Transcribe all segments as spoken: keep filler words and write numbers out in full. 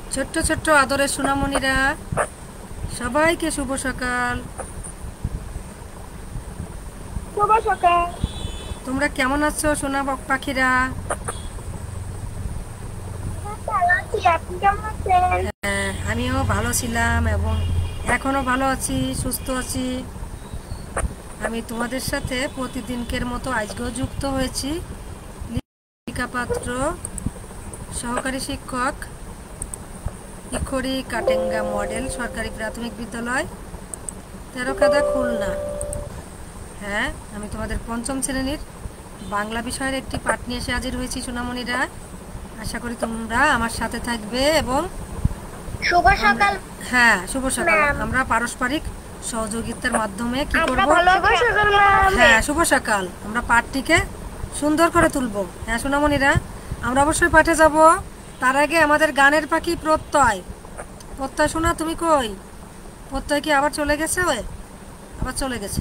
ছোট্ট ছোট্ট আদরের সোনামণিরা, সবাইকে শুভ সকাল। শুভ সকাল। তোমরা কেমন আছো সোনা পাখিরা? ভালো আছি, আপনি কেমন আছেন? হ্যাঁ, আমিও ভালো ছিলাম এবং এখনো ভালো আছি, সুস্থ আছি। আমি তোমাদের সাথে প্রতিদিনকের মতো আজকেও যুক্ত হয়েছি। লিপিকা পাত্র, সহকারী শিক্ষক, ইখড়ি কাটেঙ্গা মডেল সরকারি প্রাথমিক বিদ্যালয়, তেরোখাদা, খুলনা। হ্যাঁ, আমি তোমাদের পঞ্চম শ্রেণীর বাংলা বিষয়ের একটি পাঠ নিয়ে এসে হাজির হয়েছি সোনামণিরা। আশা করি তোমরা আমার সাথে থাকবে এবং শুভ সকাল। হ্যাঁ, শুভ সকাল। আমরা পারস্পরিক সহযোগিতার মাধ্যমে কি করব? হ্যাঁ, শুভ সকাল। আমরা পাঠটিকে সুন্দর করে তুলব। হ্যাঁ সোনামণিরা, আমরা অবশ্যই পাঠে যাব। তার আগে আমাদের গানের পাখি প্রত্যয়। প্রত্যয় শোনা, তুমি কই? প্রত্যয় কি আবার চলে গেছে? ওই আবার চলে গেছে।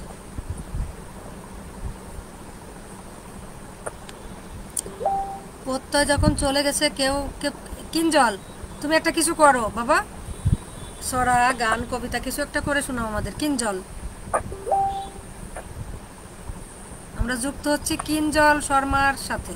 প্রত্যয় যখন চলে গেছে, কেউ কেউ কিঞ্জল, তুমি একটা কিছু করো বাবা, সরা গান কবিতা কিছু একটা করে শোনাও আমাদের। কিঞ্জল, আমরা যুক্ত হচ্ছি কিঞ্জল শর্মার সাথে।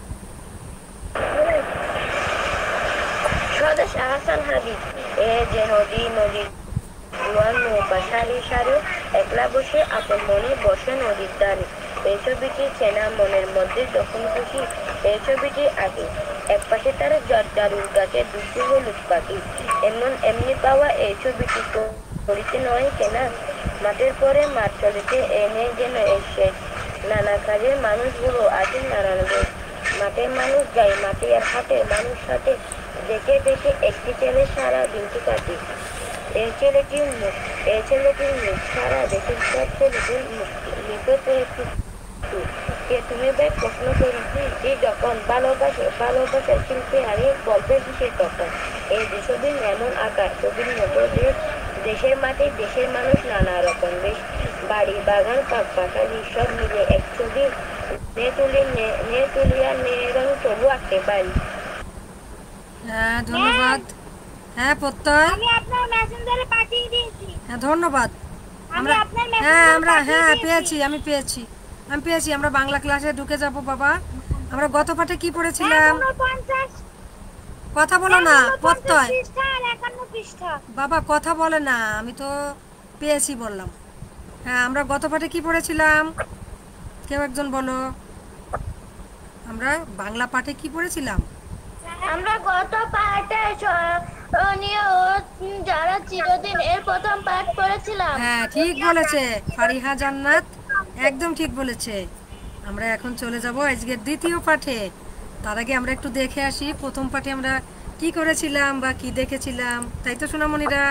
স্বদেশ আহসান হাবিব, এ যে নদী নদী জোয়ার নৌকা সারি সারি, একলা বসে আপন মনে বসে নদীর ধারে। এই ছবিটি চেনা মনের মধ্যে যখন খুশি, এই ছবিটি আগে এক পাশে তার জর্দারুর গাছে দুটি হলুদ পাখি। এমন এমনি পাওয়া এই ছবিটি করিতে নয় কেনা, মাঠের পরে মাঠ চলেছে এনে যেন এসে। নানা কাজে মানুষগুলো আছে নানান রোগ, মাঠে মানুষ যায় মাঠে আর হাটে মানুষ হাটে, দেখে দেখে একটি ছেলে সারা দিনটি কাটে। এই ছেলেটির মুখ এই ছেলেটির মুখ সারা দেশের সব ছেলেটির মুখ নিকট একটু কে তুমি ভাই প্রশ্ন করেছি যে যখন ভালোবাসে ভালোবাসার শিল্পী হারিয়ে গল্পে দিশে তখন। এই ছবির এমন আকার ছবির মতো যে দেশের মাঠে দেশের মানুষ নানা রকম বেশ, বাড়ি বাগান পাক পাখালি সব মিলে এক ছবি নে তুলি নে তুলিয়া নে রং তবু আঁকতে পারি। হ্যাঁ, ধন্যবাদ। হ্যাঁ প্রত্যয়, আমি আপনার মেসেঞ্জারে পাঠিয়ে দিয়েছি। হ্যাঁ ধন্যবাদ। আমরা আমরা আপনার হ্যাঁ মেসেঞ্জারে আমরা পাঠিয়ে হ্যাঁ দিয়েছি। পেয়েছি, আমি পেয়েছি আমি পেয়েছি আমরা বাংলা ক্লাসে ঢুকে যাব বাবা। আমরা গত পাঠে কি পড়েছিলাম? ঊনপঞ্চাশ কথা বলো না প্রত্যয়। পৃষ্ঠা আর একান্ন পৃষ্ঠা। বাবা কথা বলে না, আমি তো পেয়েছি বললাম। হ্যাঁ, আমরা গত পাঠে কি পড়েছিলাম? কেউ একজন বলো, আমরা বাংলা পাঠে কি পড়েছিলাম? আমরা গত পাঠে স্মরণীয় যারা চিরদিন এর প্রথম পাঠ পড়েছিলাম। হ্যাঁ ঠিক বলেছে ফারিহা জান্নাত, একদম ঠিক বলেছে। আমরা এখন চলে যাব আজকের দ্বিতীয় পাঠে। তার আগে আমরা একটু দেখে আসি প্রথম পাঠে আমরা কি করেছিলাম বা কি দেখেছিলাম, তাই তো সোনামণিরা?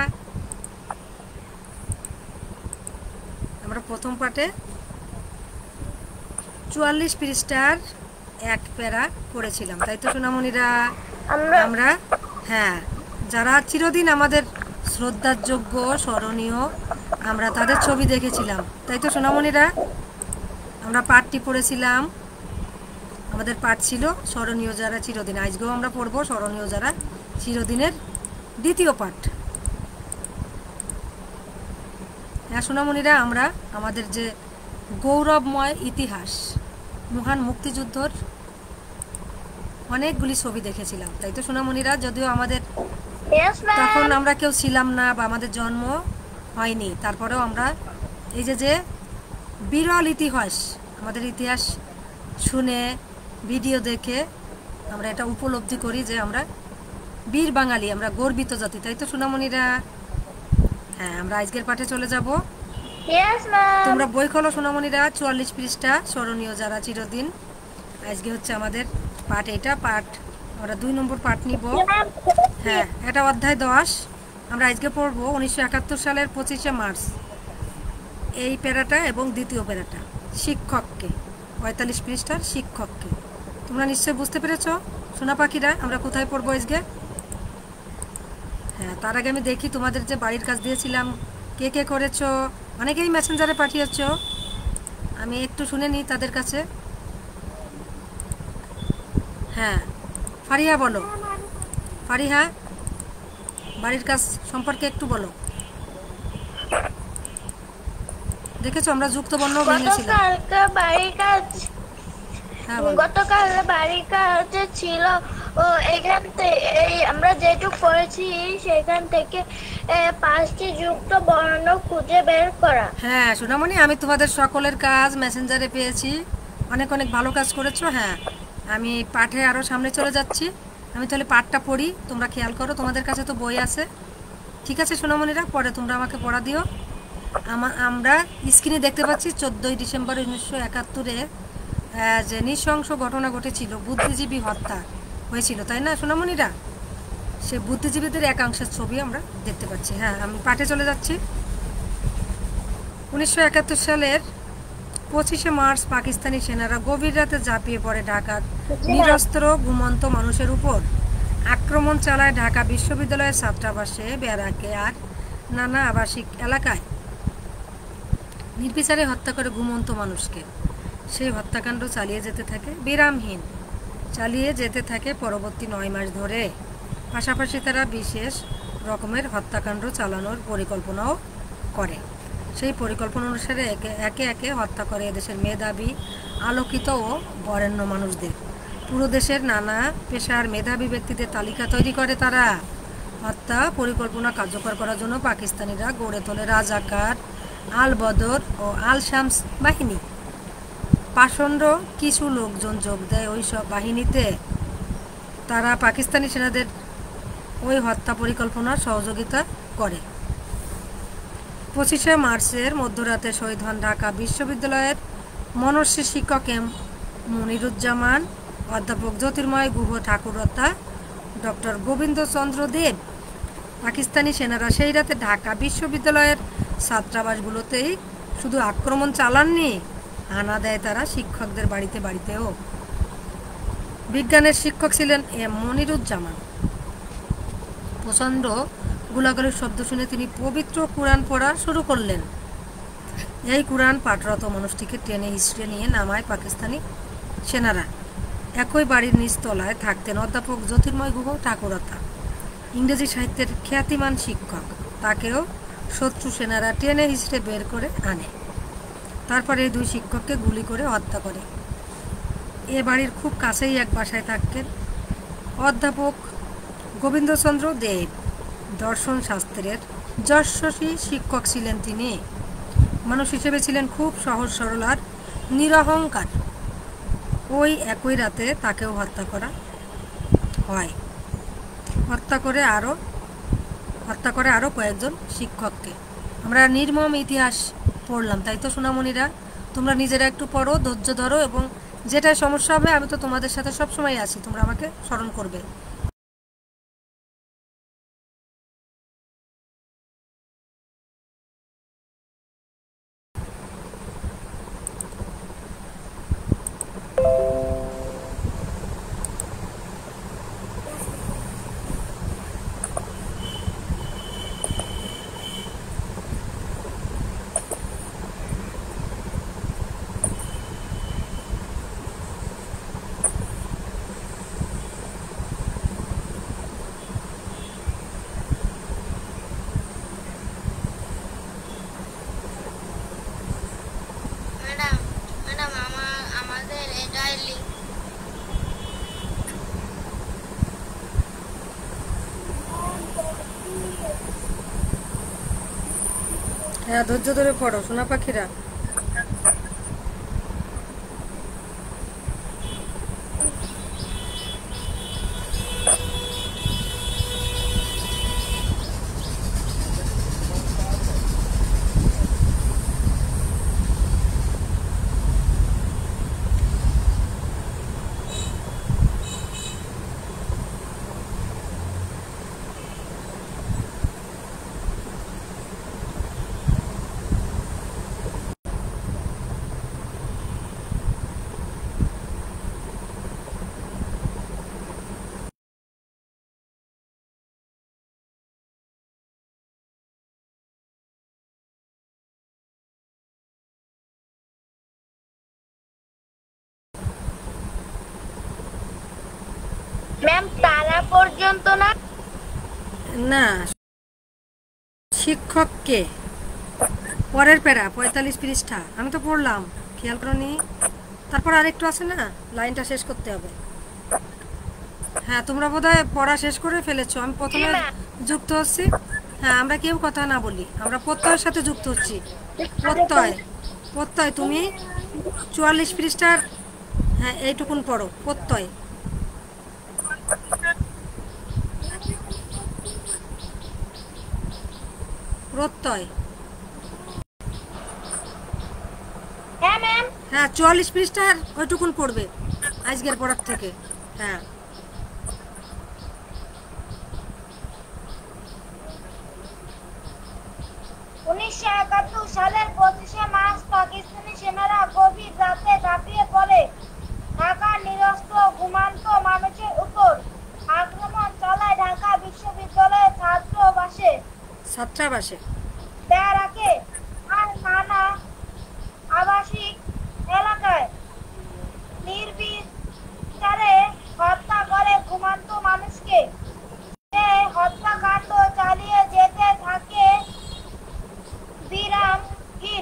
আমরা প্রথম পাঠে চুয়াল্লিশ পৃষ্ঠার এক প্যারা করেছিলাম, তাই তো সোনামণিরা? আমরা হ্যাঁ, যারা চিরদিন আমাদের শ্রদ্ধার যোগ্য স্মরণীয়, আমরা তাদের ছবি দেখেছিলাম, তাই তো সোনামণিরা? আমরা পাঠটি পড়েছিলাম, আমাদের পাঠ ছিল স্মরণীয় যারা চিরদিন। আজকেও আমরা পড়ব স্মরণীয় যারা চিরদিনের দ্বিতীয় পাঠ। হ্যাঁ সোনামণিরা, আমরা আমাদের যে গৌরবময় ইতিহাস, মহান মুক্তিযুদ্ধর অনেকগুলি ছবি দেখেছিলাম, তাই তো সোনামণিরা? যদিও আমাদের তখন আমরা কেউ ছিলাম না বা আমাদের জন্ম হয়নি, তারপরেও আমরা এই যে যে বিরল ইতিহাস, আমাদের ইতিহাস শুনে ভিডিও দেখে আমরা এটা উপলব্ধি করি যে আমরা বীর বাঙালি, আমরা গর্বিত জাতি, তাই তো সোনামণিরা? হ্যাঁ, আমরা আজকের পাঠে চলে যাব। তোমরা বই খোলো সোনামণিরা, চুয়াল্লিশ পৃষ্ঠা স্মরণীয় যারা চিরদিন। আজকে হচ্ছে আমাদের পাঠ, এটা পাঠ আমরা দুই নম্বর পাঠ নিব। হ্যাঁ, এটা অধ্যায় দশ। আমরা আজকে পড়বো উনিশশো একাত্তর সালের পঁচিশে মার্চ এই প্যারাটা এবং দ্বিতীয় প্যারাটা, শিক্ষককে, পঁয়তাল্লিশ পৃষ্ঠার শিক্ষককে। তোমরা নিশ্চয়ই বুঝতে পেরেছো সোনা পাখিরা আমরা কোথায় পড়বো আজকে? হ্যাঁ, তার আগে আমি দেখি তোমাদের যে বাড়ির কাজ দিয়েছিলাম কে কে করেছো। অনেকেই মেসেঞ্জারে পাঠিয়েছ, আমি একটু শুনে নিই তাদের কাছে। হ্যাঁ ফারিহা বলো, ফারিহা বাড়ির কাজ সম্পর্কে একটু বলো। দেখেছো আমরা যুক্তবর্ণ ভেঙেছিলাম। গতকালকে বাড়ির কাজ হ্যাঁ বলো। গতকাল বাড়ির কাজ ছিল ও এখান থেকে এই আমরা যেটুক করেছি সেখান থেকে এ, পাঁচটি যুক্ত বর্ণ খুঁজে বের করা। হ্যাঁ সোনামণি, আমি তোমাদের সকলের কাজ মেসেঞ্জারে পেয়েছি, অনেক অনেক ভালো কাজ করেছো। হ্যাঁ আমি পাঠে আরও সামনে চলে যাচ্ছি, আমি তাহলে পাঠটা পড়ি, তোমরা খেয়াল করো, তোমাদের কাছে তো বই আছে। ঠিক আছে সোনামণিরা, পরে তোমরা আমাকে পড়া দিও। আমা আমরা স্ক্রিনে দেখতে পাচ্ছি চোদ্দোই ডিসেম্বর উনিশশো একাত্তরে যে নৃশংস ঘটনা ঘটেছিল, বুদ্ধিজীবী হত্যা হয়েছিল, তাই না সোনামণিরা? সে বুদ্ধিজীবীদের একাংশের ছবি আমরা দেখতে পাচ্ছি। হ্যাঁ আমি পাঠে চলে যাচ্ছি। উনিশশো একাত্তর সালের পঁচিশে মার্চ পাকিস্তানি সেনারা গভীর রাতে ঝাঁপিয়ে পড়ে ঢাকার নিরস্ত্র ঘুমন্ত মানুষের উপর। আক্রমণ চালায় ঢাকা বিশ্ববিদ্যালয়ের ছাত্রাবাসে, ব্যারাকে আর নানা আবাসিক এলাকায়। নির্বিচারে হত্যা করে ঘুমন্ত মানুষকে। সেই হত্যাকাণ্ড চালিয়ে যেতে থাকে বিরামহীন, চালিয়ে যেতে থাকে পরবর্তী নয় মাস ধরে। পাশাপাশি তারা বিশেষ রকমের হত্যাকাণ্ড চালানোর পরিকল্পনাও করে। সেই পরিকল্পনা অনুসারে একে একে একে হত্যা করে এদেশের মেধাবী, আলোকিত ও বরেণ্য মানুষদের। পুরো দেশের নানা পেশার মেধাবী ব্যক্তিদের তালিকা তৈরি করে তারা। হত্যা পরিকল্পনা কার্যকর করার জন্য পাকিস্তানিরা গড়ে তোলে রাজাকার, আল বদর ও আল শামস বাহিনী। পাষণ্ড কিছু লোকজন যোগ দেয় ওই সব বাহিনীতে। তারা পাকিস্তানি সেনাদের ওই হত্যা পরিকল্পনার সহযোগিতা করে। পঁচিশে মার্চের মধ্যরাতে শহীদ হন ঢাকা বিশ্ববিদ্যালয়ের মনস্বী শিক্ষক এম মনিরুজ্জামান, অধ্যাপক জ্যোতির্ময় গুহ ঠাকুরতা, ডক্টর গোবিন্দচন্দ্র দেব। পাকিস্তানি সেনারা সেই রাতে ঢাকা বিশ্ববিদ্যালয়ের ছাত্রাবাসগুলোতেই শুধু আক্রমণ চালাননি, হানা দেয় তারা শিক্ষকদের বাড়িতে বাড়িতেও। বিজ্ঞানের শিক্ষক ছিলেন এম মনিরুজ্জামান। প্রচণ্ড গোলাগুলির শব্দ শুনে তিনি পবিত্র কুরআন পড়া শুরু করলেন। এই কুরআন পাঠরত মানুষটিকে টেনে হিসড়ে নিয়ে নামায় পাকিস্তানি সেনারা। একই বাড়ির নিচতলায় থাকতেন অধ্যাপক জ্যোতির্ময় গুহ ঠাকুরতা, ইংরেজি সাহিত্যের খ্যাতিমান শিক্ষক। তাকেও শত্রু সেনারা টেনে হিসড়ে বের করে আনে। তারপরে এই দুই শিক্ষককে গুলি করে হত্যা করে। এ বাড়ির খুব কাছেই এক বাসায় থাকতেন অধ্যাপক গোবিন্দচন্দ্র দেব। দর্শন শাস্ত্রের যশস্বী শিক্ষক ছিলেন তিনি। মানুষ হিসেবে ছিলেন খুব সহজ সরল আর নিরহংকার। ওই একই রাতে তাকেও হত্যা করা হয়। হত্যা করে আরও হত্যা করে আরও কয়েকজন শিক্ষককে। আমরা নির্মম ইতিহাস পড়লাম, তাই তো সোনামণিরা? তোমরা নিজেরা একটু পড়ো, ধৈর্য ধরো, এবং যেটাই সমস্যা হবে আমি তো তোমাদের সাথে সবসময় আছি, তোমরা আমাকে স্মরণ করবে। হ্যাঁ ধৈর্য ধরে পড়ো সোনা পাখিরা। ম্যাম তারা পর্যন্ত না? না, শিক্ষককে পরের প্যারা পঁয়তাল্লিশ পৃষ্ঠা আমি তো পড়লাম, খেয়াল করনি? তারপর আরেকটু আছে না, লাইনটা শেষ করতে হবে। হ্যাঁ, তোমরা বোধহয় পড়া শেষ করে ফেলেছো। আমি প্রথমে যুক্ত হচ্ছি। হ্যাঁ, আমরা কেউ কথা না বলি, আমরা প্রত্যয়ের সাথে যুক্ত হচ্ছি। প্রত্যয়, প্রত্যয় তুমি চুয়াল্লিশ পৃষ্ঠার, হ্যাঁ এইটুকুন পড়ো। প্রত্যয় প্রত্যয় হ্যাঁ চুয়াল্লিশ পৃষ্ঠার ওইটুকুন পড়বে আজকের পড়ার থেকে। হ্যাঁ, উনিশশো একাত্তর সালের পঁচিশে মার্চ পাকিস্তানি সেনারা গভীর রাতে ঝাঁপিয়ে পড়ে ঢাকার নিরস্ত্র ঘুমন্ত মানুষের উপর আক্রমণ চালায় ঢাকা বিশ্ববিদ্যালয়ের ছাত্রাবাসে ছাত্রাবাসে ব্যারাকে আর নানা আবাসিক এলাকায় নির্বিচারে হত্যা করে ঘুমন্ত মানুষকে। এই হত্যাকাণ্ড চালিয়ে যেতে থাকে বিরামহীন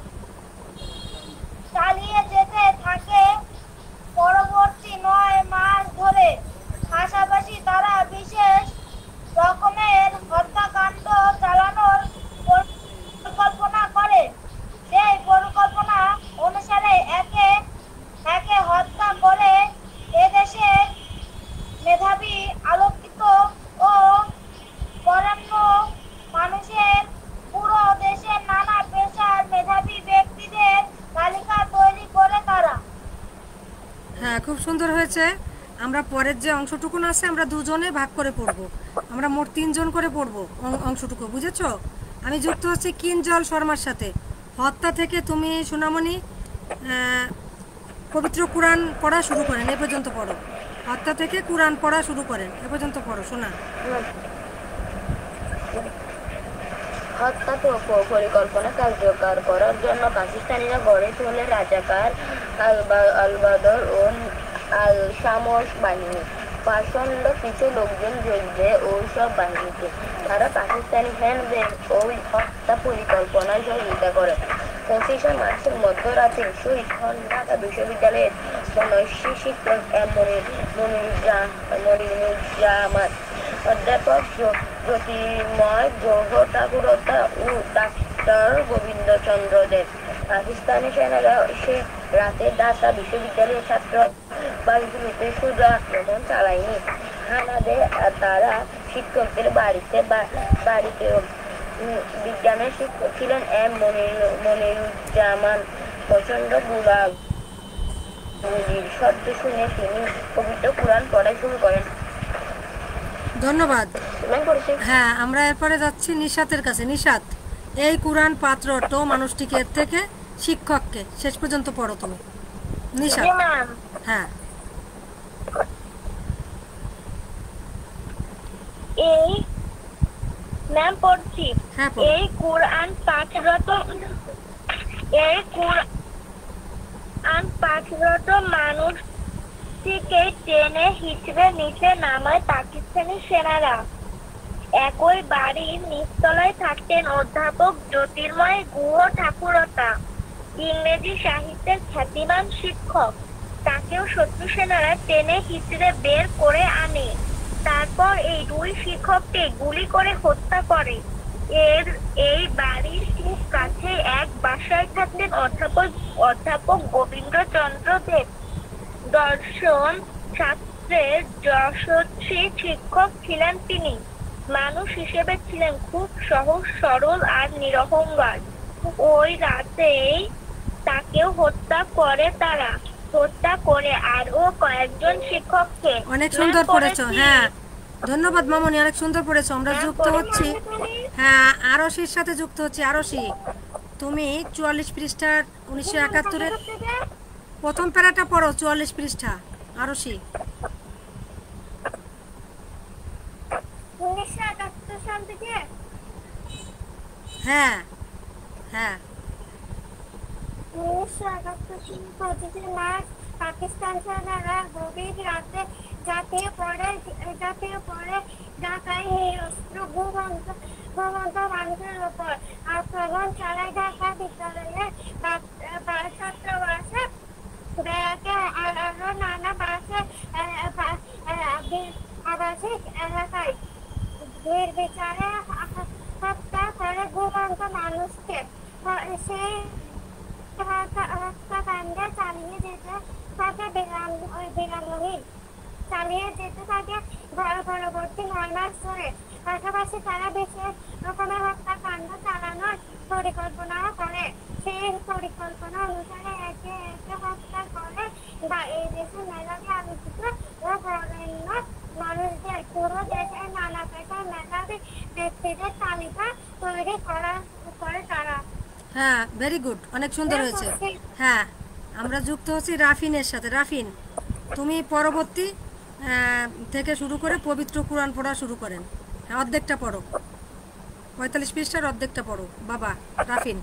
চালিয়ে যেতে থাকে পরবর্তী নয় মাস ধরে। পাশাপাশি তারা বিশেষ রকমের হত্যাকাণ্ড চালানোর পরিকল্পনা করে। সেই পরিকল্পনা অনুসারে একে একে হত্যা করে এদেশের মেধাবী, আলোকিত ও বরেণ্য মানুষের, পুরো দেশের নানা পেশার মেধাবী ব্যক্তিদের তালিকা তৈরি করে তারা। হ্যাঁ, খুব সুন্দর হয়েছে। আমরা পরের যে অংশটুকুন আছে আমরা দুজনে ভাগ করে পড়ব। আমরা মোট তিনজন করে পড়ব অংশটুকু, বুঝেছো? আমি যুক্ত হচ্ছি কিঞ্জল শর্মার সাথে। হত্যা থেকে তুমি সোনামণি পবিত্র কোরআন পড়া শুরু করেন, এ পর্যন্ত পড়ো। হত্যা থেকে কোরআন পড়া শুরু করেন, এ পর্যন্ত পড়ো শোনা। হত্যা পরিকল্পনা কার্যকর করার জন্য পাকিস্তানিরা গড়ে তোলে রাজাকার, আল-বাদর ও আল-শামস বাহিনী। প্রচণ্ড কিছু লোকজন যোগ দেয় ওইসব বাহিনীতে। তারা পাকিস্তানি সেনাদের ওই হত্যা পরিকল্পনায় সহযোগিতা করে। পঁচিশে মার্চের মধ্যরাতে শহীদ হন ঢাকা বিশ্ববিদ্যালয়ের বনশ্রী শিক্ষক এম মনিরুজ্জামান, অধ্যাপক জ্যোতির্ময় গ্রহ ঠাকুরতা ও ডাক্তার গোবিন্দচন্দ্র দেব। পাকিস্তানি সেনারা সেই রাতে ঢাকা বিশ্ববিদ্যালয়ের ছাত্র বাড়িগুলোতে শুধু আক্রমণ চালায়নি, হানা দেয়। তারা শিক্ষকদের বাড়িতে বাড়িতেও। বিজ্ঞানের শিক্ষক ছিলেন এম মনিরুজ্জামান। প্রচন্ড গুলির শব্দ শুনে তিনি পবিত্র কোরআন পড়া শুরু করেন। ধন্যবাদ। হ্যাঁ, আমরা এরপরে যাচ্ছি নিশাতের কাছে। নিশাত, এই কোরআন পাত্রটো মানুষটিকে এর থেকে শিক্ষককে শেষ পর্যন্ত পড়ো তুমি। নিশাত, হ্যাঁ। এই ম্যাম পড়ছি। এই কোরআন পাঠরত এই কোরআন পাঠরত মানুষটিকে টেনে হিচড়ে নিচে নামায় পাকিস্তানি সেনারা। একই বাড়ির নিচতলায় থাকতেন অধ্যাপক জ্যোতির্ময় গুহ ঠাকুরতা, ইংরেজি সাহিত্যের খ্যাতিমান শিক্ষক। তাকেও শত্রু সেনারা টেনে হিচড়ে বের করে আনে। তারপর এই দুই শিক্ষককে গুলি করে হত্যা করে। এর এই বাড়ির খুব কাছে এক বাসায় থাকতেন অধ্যাপক অধ্যাপক গোবিন্দচন্দ্র দেব। দর্শন শাস্ত্রের যশস্বী শিক্ষক ছিলেন তিনি। মানুষ হিসেবে ছিলেন খুব সহজ সরল আর নিরহংকার। ওই রাতেই তাকেও হত্যা করে তারা। হত্যা করে আরো কয়েকজন শিক্ষককে। অনেক সুন্দর পড়েছো। হ্যাঁ, ধন্যবাদ মামনি, অনেক সুন্দর পড়েছো। আমরা যুক্ত হচ্ছি, হ্যাঁ, আরশির সাথে যুক্ত হচ্ছি। আরশি, তুমি চুয়াল্লিশ পৃষ্ঠার উনিশশো একাত্তরের প্রথম প্যারাটা পড়ো, চুয়াল্লিশ পৃষ্ঠা। আরশি, উনিশশো একাত্তর সাল থেকে। হ্যাঁ হ্যাঁ উনিশশো একাত্তর সাল পঁচিশে মার্চ পাকিস্তান সেনারা গভীর রাতে ঝাঁপিয়ে পড়ে ঝাঁপিয়ে পড়ে ঢাকায় নিরস্ত্র ঘুমন্ত ঘুমন্ত মানুষের উপর আক্রমণ চালায় ঢাকা বিদ্যালয়ে ছাত্রাবাসে বেড়াকে আরো নানা বাসে আবাসিক এলাকায় ভিড় বিচারে হত্যা করে ঘুমন্ত মানুষকে সেই হত্যাকাণ্ডে চালিয়ে যেতে থাকে বিরাম বিরামহীন চালিয়ে যেতে থাকে পরবর্তী নয় মাস ধরে। পাশাপাশি তারা বিশেষ রকমের হত্যাকাণ্ড চালানোর পরিকল্পনাও করে। সেই পরিকল্পনা অনুসারে একে একে হত্যা করে বা এই দেশে মেধাবী আলোচিত ও বরেণ্য মানুষদের পুরো দেশের নানা পেশার মেধাবী ব্যক্তিদের তালিকা তৈরি করা করে তারা। হ্যাঁ, ভেরি গুড, অনেক সুন্দর হয়েছে। হ্যাঁ, আমরা যুক্ত হচ্ছি রাফিনের সাথে। রাফিন, তুমি পরবর্তী থেকে শুরু করে পবিত্র কুরআন পড়া শুরু করেন। হ্যাঁ, অর্ধেকটা পড়ো, পঁয়তাল্লিশ পৃষ্ঠার অর্ধেকটা পড়ো বাবা রাফিন।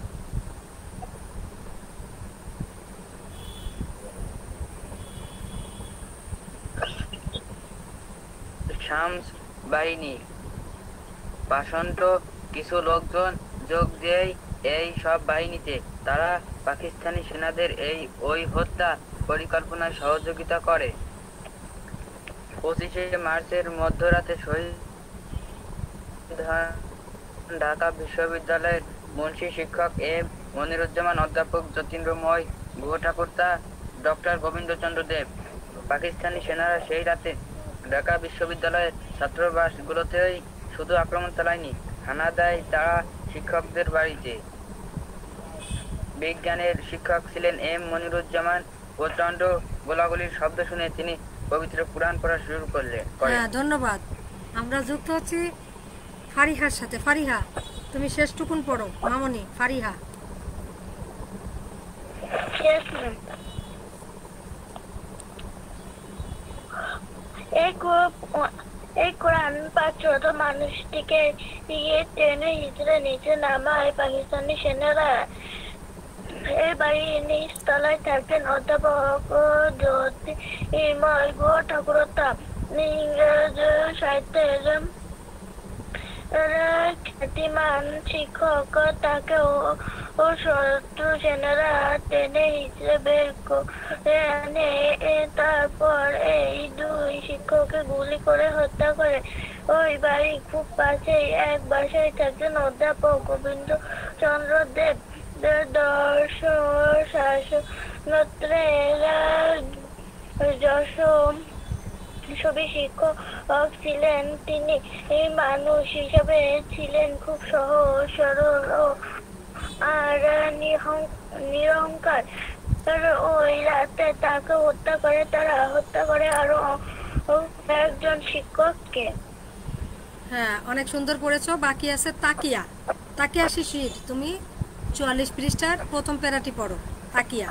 শামস বাহিনী পাষণ্ড কিছু লোকজন যোগ দেয় এই সব বাহিনীতে। তারা পাকিস্তানি সেনাদের এই ওই হত্যা পরিকল্পনায় সহযোগিতা করে। পঁচিশে মার্চের মধ্যরাতে শহীদ ঢাকা বিশ্ববিদ্যালয়ের মুন্সি শিক্ষক এম মনিরুজ্জামান, অধ্যাপক যতীন্দ্রময় গুহঠাকুরতা, ডক্টর গোবিন্দচন্দ্র দেব। পাকিস্তানি সেনারা সেই রাতে ঢাকা বিশ্ববিদ্যালয়ের ছাত্রাবাসগুলোতেই শুধু আক্রমণ চালায়নি, হানা দেয় তারা শিক্ষকদের বাড়িতে। বিজ্ঞানের শিক্ষক ছিলেন এম মনিরুজ্জামান। প্রচন্ড গোলাগুলির শব্দ শুনে তিনি পবিত্র কুরআন পড়া শুরু করলেন। হ্যাঁ, ধন্যবাদ। আমরা যুক্ত হচ্ছি ফারিহার সাথে। ফারিহা, তুমি শেষটুকুন পড়ো মামনি। ফারিহা। এই কোরআন পাঁচশত মানুষটিকে টেনে হিচড়ে নিচে নামায় পাকিস্তানি সেনারা। এই বাহিনী তলায় থাকতেন অধ্যাপক জ্যোতির্ময় গুহঠাকুরতা। ইংরেজ সাহিত্যের খ্যাতিমান শিক্ষক। তাকে ও শত্রু সেনারা টেনে হিচড়ে বের করে আনে। তারপর এই দুই শিক্ষককে গুলি করে হত্যা করে। ওই বাড়ি খুব পাশেই এক বাসায় থাকতেন অধ্যাপক গোবিন্দ চন্দ্র দেব। দর্শ শাসন ছবি শিক্ষক ছিলেন তিনি। এই মানুষ হিসেবে ছিলেন খুব সহজ সরল ও আর নিরহংকার। ওই রাতে তাকে হত্যা করে তারা হত্যা করে আরো একজন শিক্ষককে। হ্যাঁ, অনেক সুন্দর পড়েছো। বাকি আছে তাকিয়া। তাকিয়া শিশির, তুমি চুয়াল্লিশ পৃষ্ঠার প্রথম প্যারাটি পড়ো। তাকিয়া।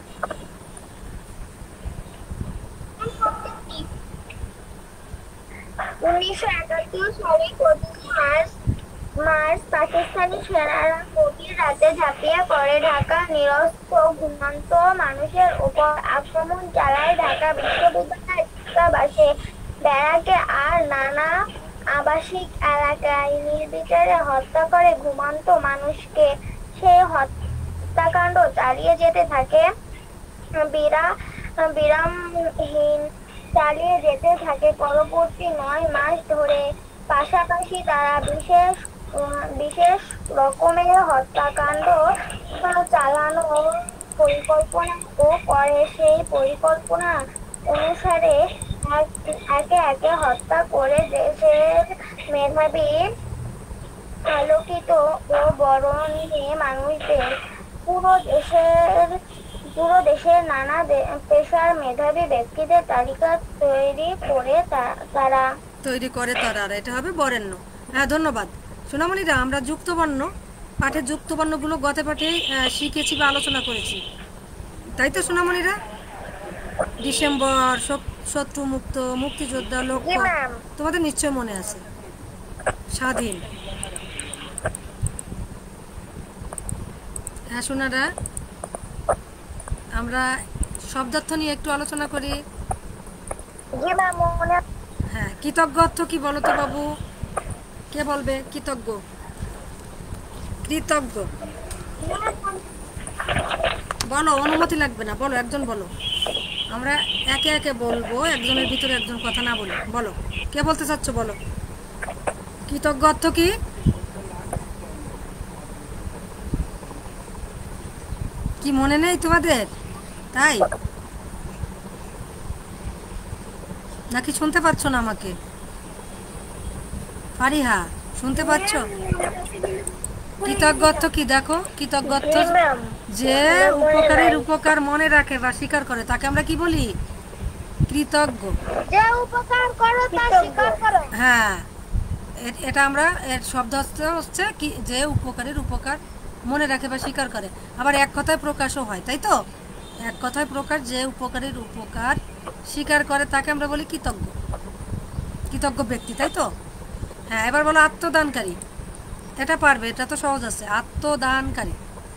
উনিশশো একাত্তর সালে পঁচিশে মার্চ মার্চ পাকিস্তানি সেনারা গভীর রাতে ঝাঁপিয়ে পড়ে ঢাকা নিরস্ত্র ঘুমন্ত মানুষের উপর আক্রমণ চালায়। ঢাকা বিশ্ববিদ্যালয়ের ছাত্রাবাসে, ব্যারাকে আর নানা আবাসিক এলাকায় নির্বিচারে হত্যা করে ঘুমন্ত মানুষকে। সেই হত্যাকাণ্ড চালিয়ে যেতে থাকে বিরা বিরামহীন চালিয়ে যেতে থাকে পরবর্তী নয় মাস ধরে। পাশাপাশি তারা বিশেষ বিশেষ রকমের হত্যাকাণ্ড চালানোর পরিকল্পনাও করে। সেই পরিকল্পনা অনুসারে একে একে হত্যা করে দেশের মেধাবী আলোকিত ও বরেণ্য মানুষদের। পুরো দেশের পুরো দেশের নানা পেশার মেধাবী ব্যক্তিদের তালিকা তৈরি করে তারা তৈরি করে তারা এটা হবে বরেণ্য। হ্যাঁ, ধন্যবাদ সোনামণিরা। আমরা যুক্তবর্ণ পাঠের যুক্তবর্ণগুলো গত পাঠে শিখেছি বা আলোচনা করেছি, তাই তো সোনামণিরা? ডিসেম্বর, শত্রু মুক্ত, মুক্তিযোদ্ধা, লক্ষ্য, তোমাদের নিশ্চয় মনে আছে। স্বাধীন। হ্যাঁ সোনারা, আমরা শব্দার্থ নিয়ে একটু আলোচনা করি। হ্যাঁ, কৃতজ্ঞ অর্থ কি বলো তো বাবু? কে বলবে? কৃতজ্ঞ, কৃতজ্ঞ বলো, অনুমতি লাগবে না, বলো, একজন বলো। আমরা একে একে বলবো, একজনের ভিতরে একজন কথা না বলি। বলো, কে বলতে চাচ্ছ? বলো, কৃতজ্ঞ অর্থ কি? কি মনে নেই তোমাদের? তাই নাকি শুনতে পাচ্ছ না আমাকে? ফারিহা, শুনতে পাচ্ছ? কৃতজ্ঞ অর্থ কি? দেখো, কৃতজ্ঞ অর্থ যে উপকারের উপকার মনে রাখে বা স্বীকার করে তাকে আমরা কি বলি? কৃতজ্ঞ। যে উপকার করে তা স্বীকার করে। হ্যাঁ, এটা আমরা এর শব্দ হচ্ছে কি, যে উপকারের উপকার মনে রাখে বা স্বীকার করে। আবার এক কথায় প্রকাশও হয়, তাই তো? এক কথায় প্রকাশ, যে উপকারের উপকার স্বীকার করে তাকে আমরা বলি কৃতজ্ঞ, কৃতজ্ঞ ব্যক্তি, তাই তো? হ্যাঁ, এবার বলো আত্মদানকারী। এটা পারবে, এটা তো সহজ আছে। আত্মদানকারী,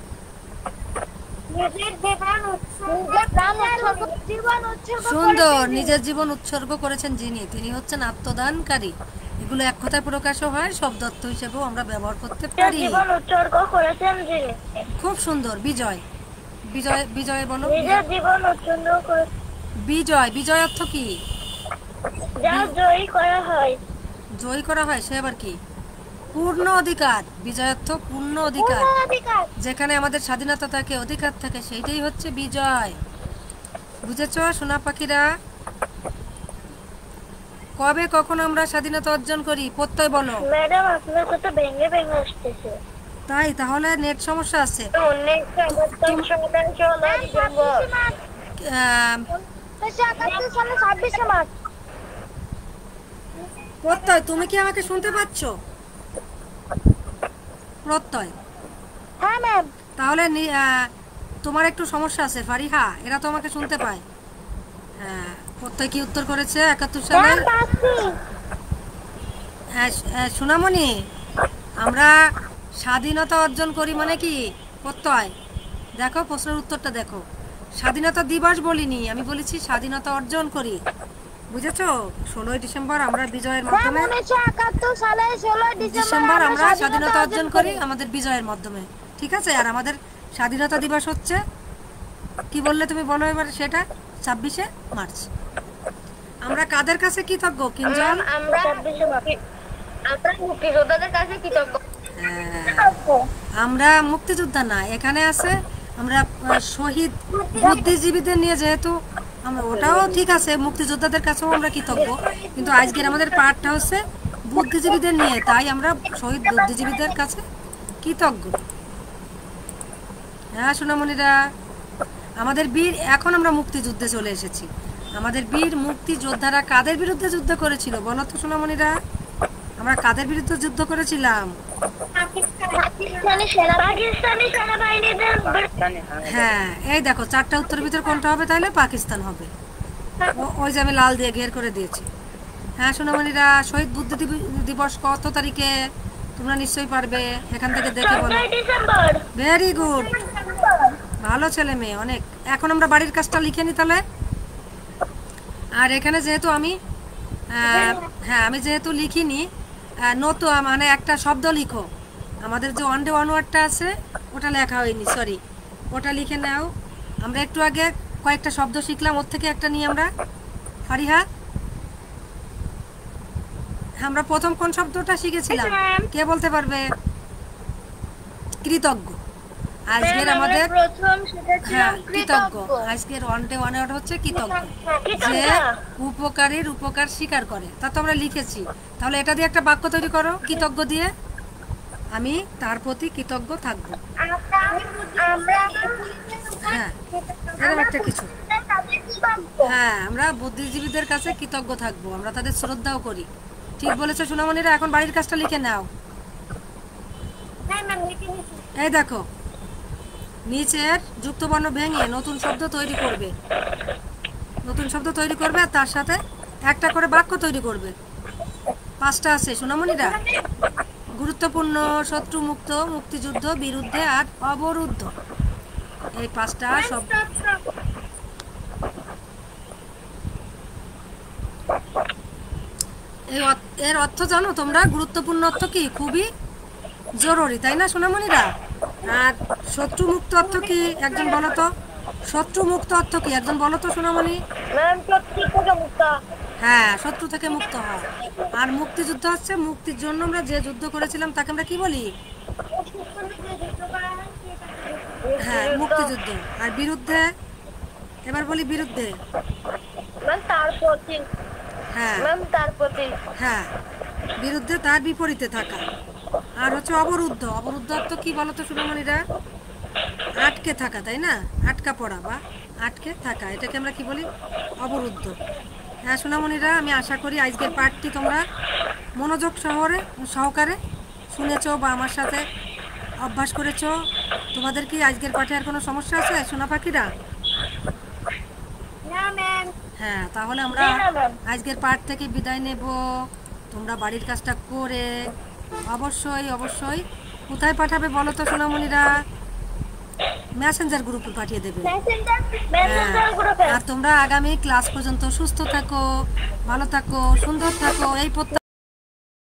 সুন্দর, নিজের জীবন উৎসর্গ করেছেন যিনি, তিনি হচ্ছেন আত্মদানকারী। এগুলো এক কথায় প্রকাশও হয়, শব্দার্থ হিসেবেও আমরা ব্যবহার করতে পারি। জীবন উৎসর্গ করেছেন যিনি। খুব সুন্দর। বিজয়, বিজয়, বিজয় বলো। নিজের জীবন উৎসর্গ করে। বিজয়, বিজয় অর্থ কি? যা জয়ী করা হয়। জয়ী করা হয়, সে আবার কি? পূর্ণ অধিকার। বিজয় অর্থ পূর্ণ অধিকার, যেখানে আমাদের স্বাধীনতা থাকে, অধিকার থাকে, সেইটাই হচ্ছে বিজয়। বুঝেছ সোনা পাখিরা? কবে কখন আমরা স্বাধীনতা অর্জন করি? প্রত্যয় বলো। ম্যাডাম, আপনার কথা ভেঙে ভেঙে আসতেছে। তাই? তাহলে নেট সমস্যা আছে। প্রত্যয়, তুমি কি আমাকে শুনতে পাচ্ছ? প্রত্যয়, হ্যাঁ ম্যাম। তাহলে তোমার একটু সমস্যা আছে ফারিহা, এরা তো আমাকে শুনতে পায়। হ্যাঁ, প্রত্যয় কি উত্তর করেছে একাত্তর সালে? হ্যাঁ সোনামণি, আমরা স্বাধীনতা অর্জন করি মানে কি? প্রত্যয়। দেখো প্রশ্নের উত্তরটা দেখো। স্বাধীনতা দিবস বলিনি, আমি বলেছি স্বাধীনতা অর্জন করি। বুঝেছো? ষোলোই ডিসেম্বর আমরা বিজয়ের মাধ্যমে, ডিসেম্বর আমরা স্বাধীনতা অর্জন করি আমাদের বিজয়ের মাধ্যমে, ঠিক আছে? আর আমাদের স্বাধীনতা দিবস হচ্ছে কি বললে তুমি? বলো এবার সেটা। ছাব্বিশে মার্চ। আমরা কাদের কাছে কৃতজ্ঞ কিঞ্জল? আমরা আমরা মুক্তিযোদ্ধাদের কাছে কৃতজ্ঞ। আমরা মুক্তিযোদ্ধা না, এখানে আছে আমরা শহীদ বুদ্ধিজীবীদের নিয়ে, যেহেতু আমরা, ওটাও ঠিক আছে, মুক্তিযোদ্ধাদের কাছেও আমরা কৃতজ্ঞ, কিন্তু আজকের আমাদের পাঠটা হচ্ছে বুদ্ধিজীবীদের নিয়ে, তাই আমরা শহীদ বুদ্ধিজীবীদের কাছে কৃতজ্ঞ। হ্যাঁ সোনামণিরা, আমাদের বীর, এখন আমরা মুক্তিযুদ্ধে চলে এসেছি। আমাদের বীর মুক্তিযোদ্ধারা কাদের বিরুদ্ধে যুদ্ধ করেছিল বলো তো সোনামণিরা? আমরা কাদের বিরুদ্ধে যুদ্ধ করেছিলাম? হ্যাঁ, এই দেখো চারটা উত্তরের ভিতরে কোনটা হবে? তাহলে পাকিস্তান হবে। ওই যে আমি লাল দিয়ে ঘের করে দিয়েছি। হ্যাঁ সোনামণিরা, শহীদ বুদ্ধ দিবস কত তারিখে? তোমরা নিশ্চয়ই পারবে, এখান থেকে দেখে বলো। ভেরি গুড, ভালো ছেলে মেয়ে অনেক। এখন আমরা বাড়ির কাজটা লিখে নিই তাহলে। আর এখানে যেহেতু আমি হ্যাঁ আমি যেহেতু লিখিনি, নতুন মানে একটা শব্দ লিখো। আমাদের যে ওয়ান ডে ওয়ান ওয়ার্ডটা আছে ওটা লেখা হয়নি, সরি, ওটা লিখে নাও। আমরা একটু আগে কয়েকটা শব্দ শিখলাম, ওর থেকে একটা নিয়ে আমরা। ফারিহা, আমরা প্রথম কোন শব্দটা শিখেছিলাম কে বলতে পারবে? কৃতজ্ঞ। আজকের আমাদের হ্যাঁ কৃতজ্ঞ, আজকের ওয়ান ডে ওয়ান ওয়ার্ড হচ্ছে কৃতজ্ঞ, যে উপকারের উপকার স্বীকার করে। তা তো আমরা লিখেছি। তাহলে এটা দিয়ে একটা বাক্য তৈরি করো, কৃতজ্ঞ দিয়ে। আমি তার প্রতি কৃতজ্ঞ থাকবো। হ্যাঁ, এরকম একটা কিছু। হ্যাঁ, আমরা বুদ্ধিজীবীদের কাছে কৃতজ্ঞ থাকবো, আমরা তাদের শ্রদ্ধাও করি। ঠিক বলেছো সোনামণিরা। এখন বাড়ির কাজটা লিখে নাও। এই দেখো, নিচের যুক্তবর্ণ ভেঙে নতুন শব্দ তৈরি করবে, নতুন শব্দ তৈরি করবে, আর তার সাথে একটা করে বাক্য তৈরি করবে। পাঁচটা আছে সোনামণিরা। গুরুত্বপূর্ণ, শত্রু মুক্ত, মুক্তিযুদ্ধ, বিরুদ্ধে, আর অবরুদ্ধ। এই পাঁচটা শব্দ। এই অর্থ- এর অর্থ জানো তোমরা? গুরুত্বপূর্ণ অর্থ কি? খুবই জরুরি, তাই না সোনামণিরা? আর শত্রু মুক্ত অর্থ কি একজন বলো তো? শত্রু মুক্ত অর্থ কি একজন বলো তো সোনামণি? ম্যাম সত্যি থেকে মুক্ত। হ্যাঁ, শত্রু থেকে মুক্ত হয়। আর মুক্তিযুদ্ধ হচ্ছে মুক্তির জন্য আমরা যে যুদ্ধ করেছিলাম তাকে আমরা কি বলি? হ্যাঁ, মুক্তিযুদ্ধ। আর বিরুদ্ধে, এবার বলি বিরুদ্ধে। ম্যাম তার প্রতি। হ্যাঁ ম্যাম তার প্রতি। হ্যাঁ, বিরুদ্ধে তার বিপরীতে থাকা। আর হচ্ছে অবরুদ্ধ। অবরুদ্ধ অর্থ কি বলো তো সোনামণিরা? আটকে থাকা, তাই না? আটকা পড়া বা আটকে থাকা, এটাকে আমরা কি বলি? অবরুদ্ধ। হ্যাঁ সোনামণিরা, আমি আশা করি আজকের পাঠটি তোমরা মনোযোগ শহরে সহকারে শুনেছো বা আমার সাথে অভ্যাস করেছো। তোমাদের কি আজকের পাঠে আর কোনো সমস্যা আছে সোনা পাখিরা? না ম্যাম। হ্যাঁ, তাহলে আমরা আজকের পাঠ থেকে বিদায় নেব। তোমরা বাড়ির কাজটা করে অবশ্যই অবশ্যই কোথায় পাঠাবে বলো তো সোনামণিরা? মেসেঞ্জার গ্রুপে পাঠিয়ে দেবে। মেসেঞ্জার মেসেঞ্জার গ্রুপে। আর তোমরা আগামী ক্লাস পর্যন্ত সুস্থ থাকো, ভালো থাকো, সুন্দর থাকো, এই প্রত্যাশা